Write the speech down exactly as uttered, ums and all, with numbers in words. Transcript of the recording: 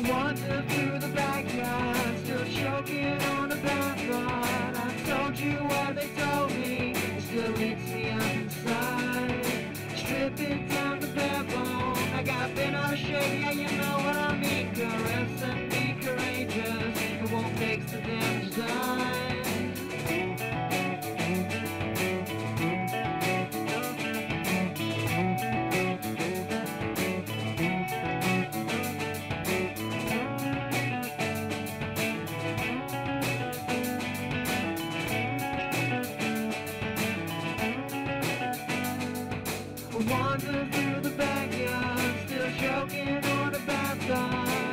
Wander through the backyard, still choking on a bad thought. I told you what they told me, it still eats me up inside. Stripping down the bare bone, I got bent out of shape, yeah you know what I mean. Caress and be courageous, it won't fix the damage done. Wander through the backyard, still choking on a bad thought.